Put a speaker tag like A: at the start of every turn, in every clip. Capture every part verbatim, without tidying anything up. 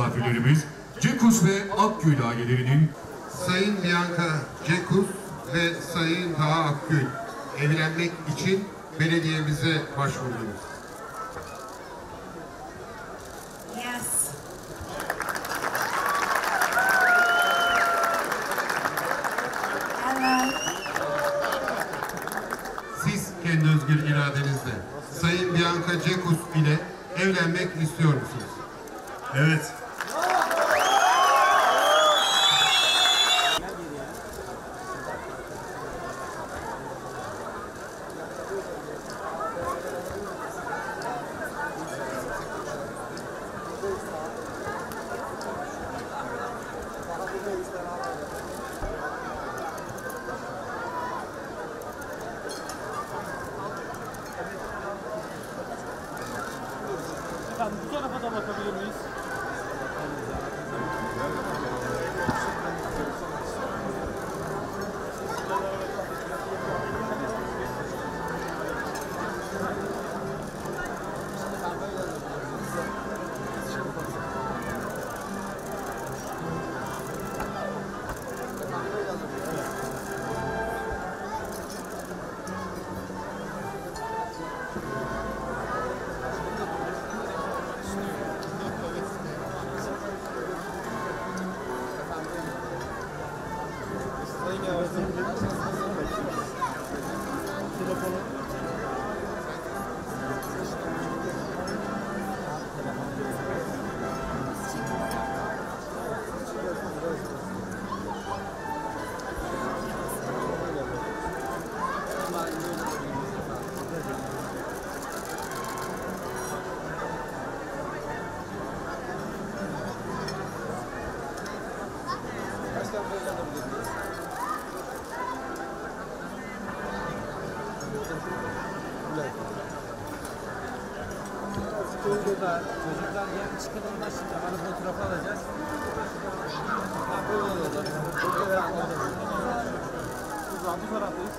A: misafirlerimiz Cekus ve Akgül ailelerinin
B: Sayın Bianca Cekus ve Sayın Taha Akgül evlenmek için belediyemize başvurdunuz.
C: Yes. Hello.
B: Siz kendi özgür iradenizle Sayın Bianca Cekus ile evlenmek istiyor musunuz?
D: Evet.
E: Efendim bu tarafa da bakabilir miyiz? Burada çocuklar yan çıkılımda şimdi hani fotoğrafı alacağız. Bu taraftayız.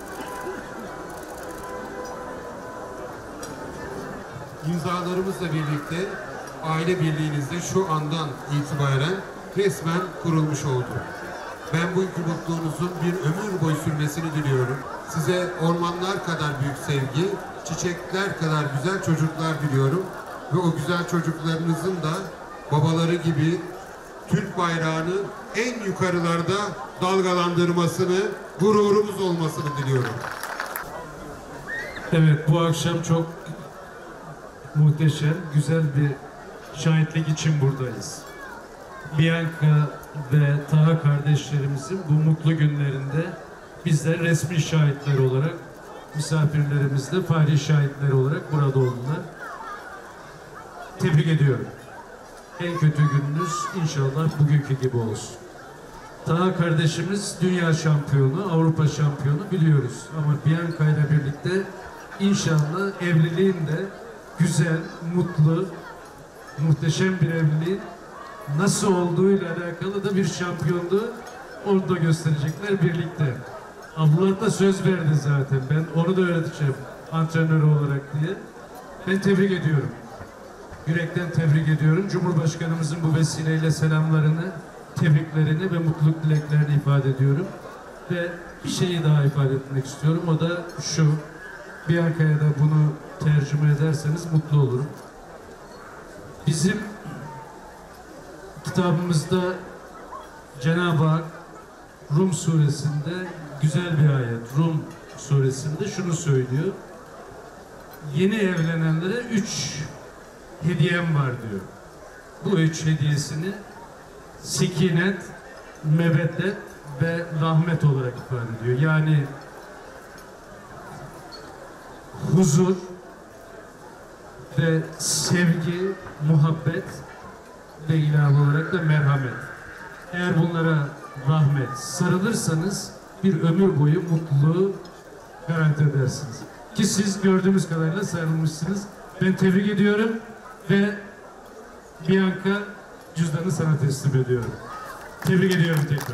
B: İmzalarımızla birlikte aile birliğinizde şu andan itibaren resmen kurulmuş oldu. Ben bu iki mutluluğunuzun bir ömür boyu sürmesini diliyorum. Size ormanlar kadar büyük sevgi, çiçekler kadar güzel çocuklar diliyorum. Ve o güzel çocuklarınızın da babaları gibi Türk bayrağını en yukarılarda dalgalandırmasını, gururumuz olmasını diliyorum.
F: Evet, bu akşam çok muhteşem, güzel bir şahitlik için buradayız. Bianca ve Taha kardeşlerimizin bu mutlu günlerinde bizler resmi şahitler olarak, misafirlerimiz de fahri şahitler olarak burada oldular. Tebrik ediyorum. En kötü gününüz inşallah bugünkü gibi olsun. Taha kardeşimiz dünya şampiyonu, Avrupa şampiyonu biliyoruz. Ama Bianca ile birlikte inşallah evliliğin de güzel, mutlu, muhteşem bir evliliğin nasıl olduğuyla alakalı da bir şampiyonluğu orada gösterecekler birlikte. Allah da söz verdi zaten. Ben onu da öğreteceğim antrenör olarak diye. Ben tebrik ediyorum. Yürekten tebrik ediyorum. Cumhurbaşkanımızın bu vesileyle selamlarını, tebriklerini ve mutluluk dileklerini ifade ediyorum. Ve bir şeyi daha ifade etmek istiyorum. O da şu. Bianca'ya da bunu tercüme ederseniz mutlu olurum. Bizim kitabımızda Cenab-ı Hak Rum suresinde güzel bir ayet. Rum suresinde şunu söylüyor. Yeni evlenenlere üç hediyem var diyor. Bu üç hediyesini sekinet, meveddet ve rahmet olarak ifade ediyor. Yani huzur ve sevgi, muhabbet ve ilave olarak da merhamet. Eğer bunlara rahmet sarılırsanız bir ömür boyu mutluluğu garanti edersiniz. Ki siz gördüğünüz kadarıyla sarılmışsınız. Ben tebrik ediyorum ve Bianca cüzdanı sana teslim ediyorum. Tebrik ediyorum tekrar.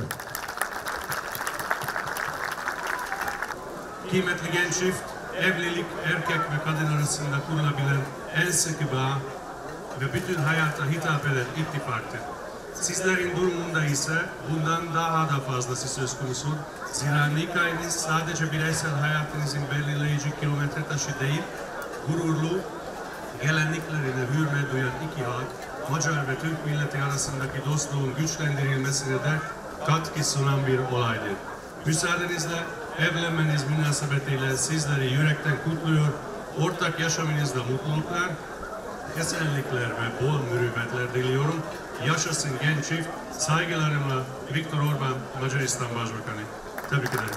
D: Kıymetli genç çift, evlilik erkek ve kadın arasında kurulabilen en sıkı bağ ve bütün hayata hitap eden ittifaktır. Sizlerin durumunda ise bundan daha da fazlası söz konusu. Zira nikahınız sadece bireysel hayatınızın belirleyici kilometre taşı değil, gururlu, gelenliklerine hürmet duyan iki halk, Macar ve Türk milleti arasındaki dostluğun güçlendirilmesine de katkı sunan bir olaydır. Müsaadenizle evlenmeniz münasebetiyle sizleri yürekten kutluyor, ortak yaşamınızda mutluluklar, esenlikler ve bol mürüvvetler diliyorum. Yaşasın genç çift. Saygılarımla Viktor Orban, Macaristan Başbakanı. Tebrik ederim.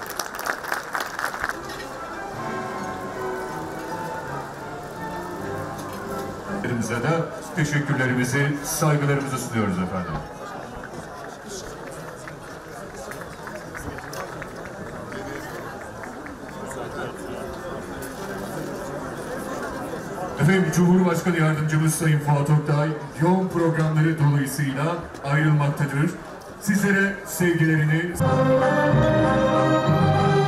A: Elimize de teşekkürlerimizi, saygılarımızı sunuyoruz efendim. Efendim Cumhurbaşkanı Yardımcımız Sayın Fuat Oktay yoğun programları dolayısıyla ayrılmaktadır. Sizlere sevgilerini...